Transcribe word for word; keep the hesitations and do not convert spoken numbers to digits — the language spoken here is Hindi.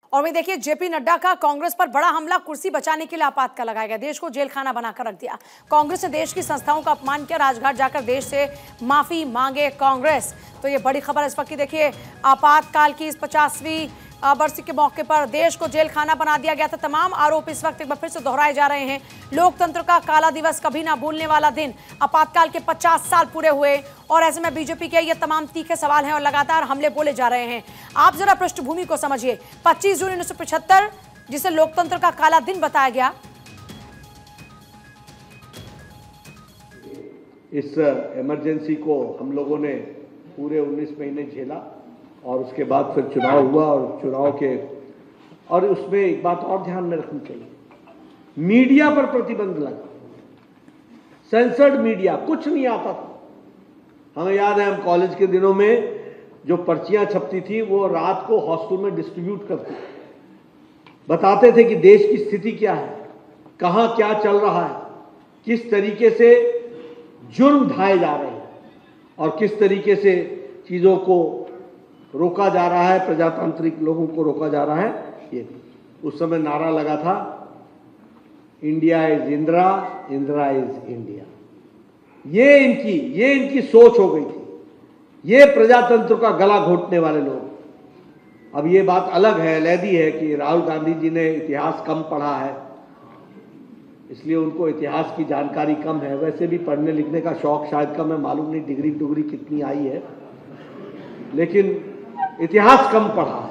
और वही देखिए जेपी नड्डा का कांग्रेस पर बड़ा हमला, कुर्सी बचाने के लिए आपातकाल लगाया गया, देश को जेल खाना बनाकर रख दिया। कांग्रेस ने देश की संस्थाओं का अपमान किया, राजघाट जाकर देश से माफी मांगे कांग्रेस। तो ये बड़ी खबर इस वक्त की देखिए, आपातकाल की इस पचासवीं बरसी के मौके पर देश को जेल खाना बना दिया गया था। तमाम आरोप इस वक्त एक बार फिर से दोहराए जा रहे हैं। लोकतंत्र का काला दिवस, कभी ना भूलने वाला दिन। आपातकाल के पचास साल पूरे हुए और ऐसे में बीजेपी के ये तमाम तीखे सवाल हैं और लगातार हमले बोले जा रहे हैं। आप जरा पृष्ठभूमि को समझिए। पच्चीस जून उन्नीस सौ पचहत्तर जिसे लोकतंत्र का काला दिन बताया गया, इस इमरजेंसी को हम लोगों ने पूरे उन्नीस महीने झेला और उसके बाद फिर चुनाव हुआ और चुनाव के और उसमें एक बात और ध्यान में रखनी चाहिए, मीडिया पर प्रतिबंध लगा। सेंसर्ड मीडिया, कुछ नहीं आता था। हमें याद है, हम कॉलेज के दिनों में जो पर्चियां छपती थी वो रात को हॉस्टल में डिस्ट्रीब्यूट करती, बताते थे कि देश की स्थिति क्या है, कहां क्या चल रहा है, किस तरीके से जुर्म ढाए जा रहे हैं और किस तरीके से चीजों को रोका जा रहा है, प्रजातांत्रिक लोगों को रोका जा रहा है। ये उस समय नारा लगा था, India is Indira, Indira is India. ये इनकी ये इनकी सोच हो गई थी, ये प्रजातंत्र का गला घोटने वाले लोग। अब ये बात अलग है, अलैदी है कि राहुल गांधी जी ने इतिहास कम पढ़ा है, इसलिए उनको इतिहास की जानकारी कम है। वैसे भी पढ़ने लिखने का शौक शायद कम है, मालूम नहीं डिग्री डुग्री कितनी आई है, लेकिन इतिहास कम पढ़ा है।